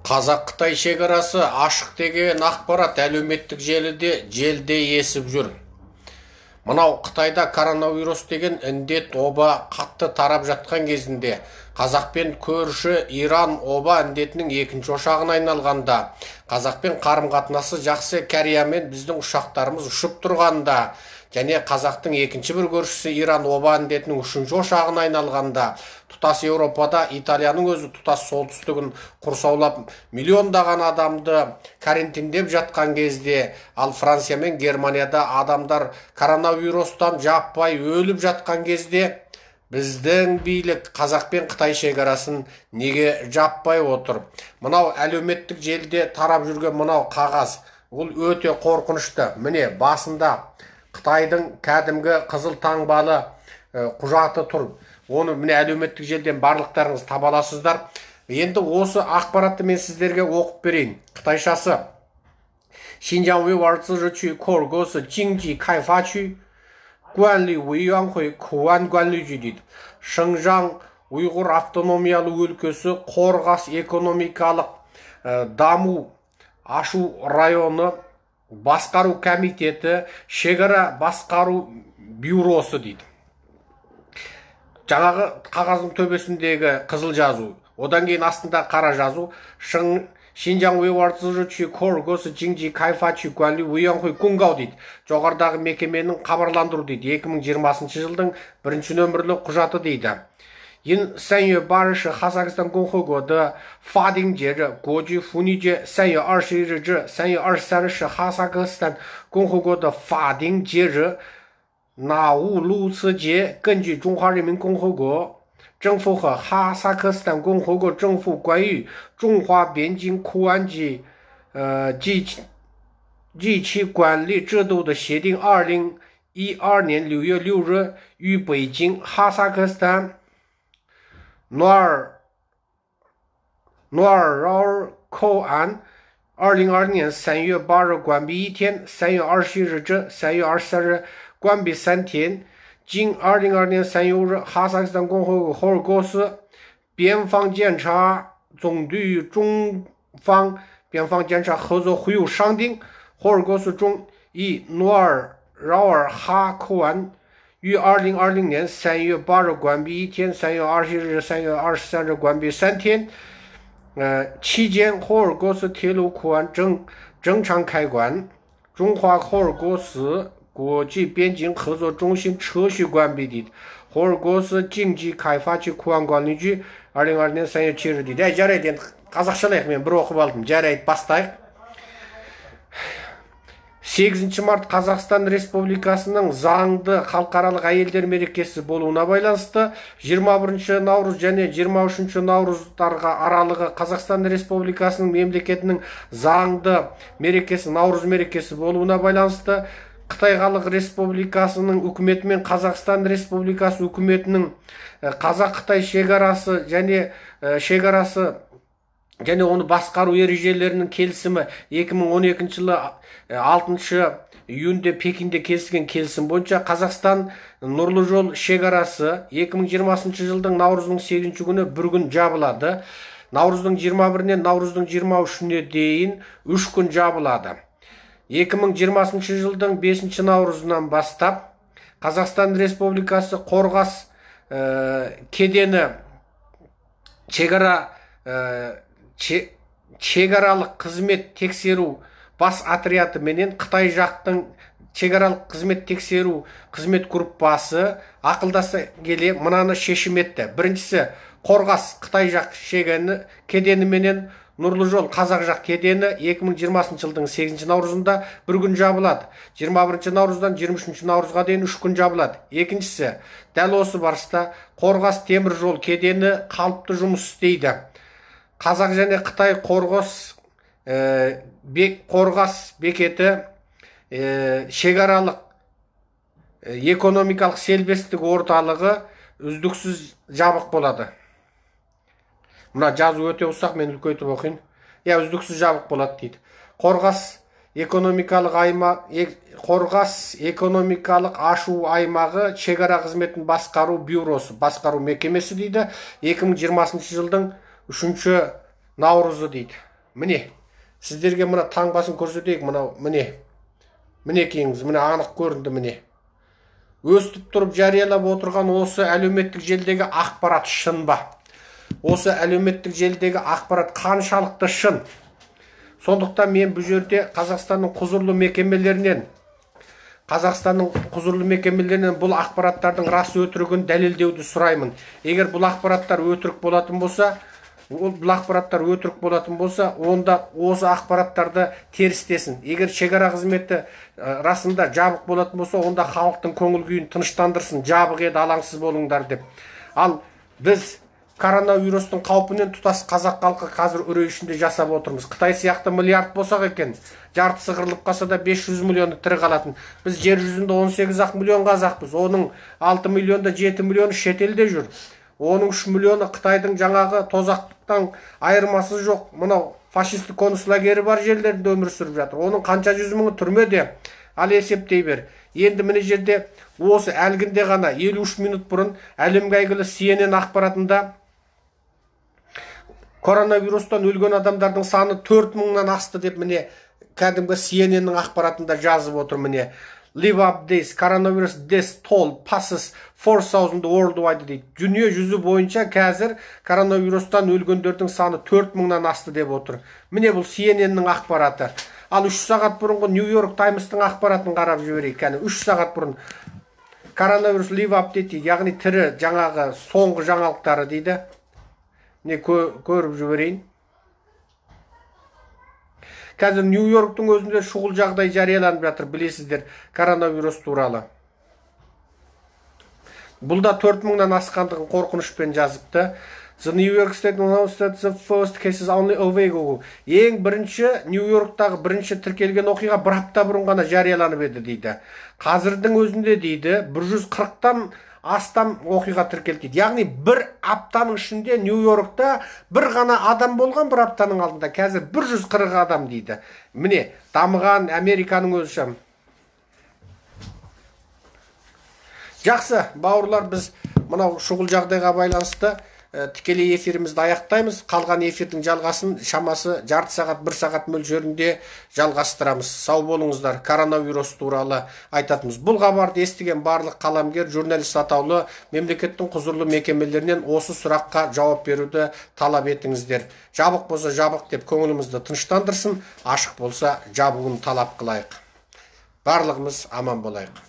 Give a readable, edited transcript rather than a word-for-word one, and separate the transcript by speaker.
Speaker 1: Қазақ-Қытай шекарасы ашық деген ақпарат әлеуметтік желіде есіп жүр. Мынау Қытайда коронавирус деген індет оба қатты тарап жатқан кезінде Қазақпен көрші Иран оба індетінің екінші ошағына айналғанда, Қазақпен қарым-қатынасы жақсы Кореямен біздің ұшақтарымыз ұшып тұрғанда, және Қазақтың екінші бір көршісі Иран оба індетінің үшінші ошағына айналғанда, тұтас Еуропада Италияның өзі тұтас солтүстігін құрсаулап миллиондаған адамды карантиндеп жатқан кезде, ал Франция мен Германияда адамдар коронавирустан жаппай өліп жатқан кезде, біздің билік Қазақ пен Қытай шекарасын неге жаппай отыр? Мынау әлеуметтік желіде тарап жүрген мынау қағаз, ол өте қорқынышты. Міне басында Қытайдың кәдімгі қызыл таңбалы құжаты тұр. Оны міне әлеуметтік желіден барлықтарыңыз таба аласыздар. Енді осы ақпаратты мен сіздерге оқып берейін. Қытайшасы: Шинжан Уйғур区库尔果市经济开发区管理委员会口岸管理局дейді. Шыңжаң Уйғур автономиялы өлкесі Қорғас экономикалық даму ашу районы басқару комитеті шекара басқару бюросы дейді. Жаңағы қағаздың төбесіндегі қызыл жазу, одан кейін астында қара жазу: Шинжаң Уйғур区库尔果市经济开发区管理委员会公告дейді. Жоғарыдағы мекеменің хабарландыру дейді. 2020 жылдың 1 нөмірлі құжаты дейді. 3月8日是哈萨克斯坦共和国的法定节日国际妇女节。3月21日至3月23日是哈萨克斯坦共和国的法定节日纳乌鲁茨节。根据中华人民共和国政府和哈萨克斯坦共和国政府关于中华边境口岸及其管理制度的协定，2012年6月6日于北京哈萨克斯坦努尔饶口岸2020年3月8日关闭1天，3月21日至3月23日关闭3天。经2022年3月5日哈萨克斯坦共和国霍尔果斯边防检查总队与中方边防检查合作会议商定，霍尔果斯中以努尔饶尔哈口岸于2020年3月8日关闭1天，3月21日、3月23日关闭3天。期间，霍尔果斯铁路口岸正常开关。中华霍尔果斯国际边境合作中心持续关闭的。霍尔果斯经济开发区口岸管理局2020年3月7日дейді. Жарайды, енді қазақшалайық, мен бір оқып алдым. Жарайды, бастайық. 8 март Қазақстан Республикасының заңды халықаралық әйелдер мерекесі болуына байланысты 21 наурыз және 23 наурыздарға аралығы Қазақстан Республикасының мемлекетінің заңды мерекесі наурыз мерекесі болуына байланысты Қытай Халық Республикасының үкіметі мен Қазақстан Республикасы үкіметінің Қазақ-Қытай шекарасы және оны басқару ережелерінің келісімі 2012 жылы 6 июньде Пекинде келісілген келісім бойынша Қазақстан Нұрлы жол шекарасы 2020 жылдың наурыздың 8 күні бір күн жабылады. Наурыздың 21-нен наурыздың 23-не дейін 3 күн жабылады. 2020 жылдың 5 наурызынан бастап Қазақстан Республикасы Қорғас кедені шекаралық қызмет тексеру бас отряды менен Қытай жақтың шекаралық қызмет тексеру қызмет группасы ақылдаса келе мынаны шешім етті. Біріншісі, Қорғас Қытай жақ кедені менен Нұрлы жол қазақ жақ кедені 2020 жылдың 8 наурызында бір күн жабылады. 21 наурыздан 23 наурызға дейін 3 күн жабылады. Екіншісі, дәл осы барыста Қорғас темір жол кедені қалыпты жұмыс істейді. Қазақ және Қытай Қорғас бекеті шекаралық экономикалық сербестік орталығы үздіксіз жабық болады. Мына жазу өте ұсақ, мен үлкейтіп оқиын. Үздіксіз жабық болады дейді. Қорғас экономикалық ашу аймағы шекара қызметін басқару бюросы, басқару мекемесі дейді. 2020 жылдың 3 наурызы дейді. Міне, сіздерге мына таңбасын көрсетейік. Мынау, міне. Мінекейіңіз, міне анық көрінді, міне. Өстіп тұрып жариялап отырған осы әлеуметтік желідегі ақпарат шын ба? Осы әлеуметтік желідегі ақпарат қаншалықты шын? Сондықтан мен бұл жерде Қазақстанның құзырлы мекемелерінен бұл ақпараттардың рас өтірігін дәлелдеуді сұраймын. Егер бұл ақпараттар өтірік болатын болса, онда осы ақпараттарды терістесін. Егер шекара қызметі расында жабық болатын болса, онда халықтың көңіл күйін тыныштандырсын, жабық еді, алаңсыз болыңдар деп. Ал біз коронавирустың қаупінен тұтас қазақ халқы қазір үрей ішінде жасап отырмыз. Қытай сияқты миллиард болсақ екен, жартысы қырылып қалса да 500 миллионы тірі қалатын. Біз жер жүзінде 18 миллион қазақпыз. Оның 6 миллионда 7 миллионы шетелде жүр. Оның 3 миллионы Қытайдың жаңағы тозақтан айырмасы жоқ. Мынау фашистік концлагері бар жерлерінде өмір сүріп жатыр. Оның қанша жүз мыңы түрмеде. Ал есептей бер. Енді міне жерде осы әлгінде ғана 53 минут бұрын әлемге әйгілі CNN ақпаратында коронавирустан өлген адамдардың саны 4000-нан асты деп міне кәдімгі CNN-нің ақпаратында жазып отыр. Міне Live up this coronavirus death toll passes 4000 worldwide дейді. Дүние жүзі бойынша қазір коронавирустан өлгендердің саны 4000-нан асты деп отыр. Міне бұл CNN-нің ақпараты. Ал 3 сағат бұрынғы New York Times-тың ақпаратын қарап жіберейік. Кәне 3 сағат бұрын коронавирус live up дейді, яғни тірі жаңағы соңғы жаңалықтары дейді. Не көріп жіберейін. Қазір Нью-Йорктың өзінде шұғыл жағдай жарияланып жатыр, білесіздер, коронавирус туралы. Бұл да 4000-нан асқандығын қорқынышпен жазыпты. The New York State announced that the first cases only a week ago. Ең бірінші Нью-Йорктағы бірінші тіркелген оқиға бір апта бұрын ғана жарияланып еді дейді. Қазірдің өзінде дейді 140-тан астам оқиға тіркелді дейді. Яғни бір аптаның ішінде Нью-Йоркта бір ғана адам болған, бір аптаның алдында қазір 140 адам дейді. Міне, дамыған Американың өзі шам. Жақсы, бауырлар, біз мынау шұғыл жағдайға байланысты тікелей эфирімізді аяқтаймыз. Қалған эфирдің жалғасын шамасы жарты сағат, 1 сағат мөлшерінде жалғастырамыз. Сау болыңыздар. Коронавирус туралы айтатымыз. Бұл хабарды естіген барлық қаламгер, журналист атаулы мемлекеттің құзырлы мекемелерінен осы сұраққа жауап беруді талап етіңіздер. Жабық болса жабық деп көңілімізді тыныштандырсын, ашық болса жабығын талап қылайық. Барлығымыз аман болайық.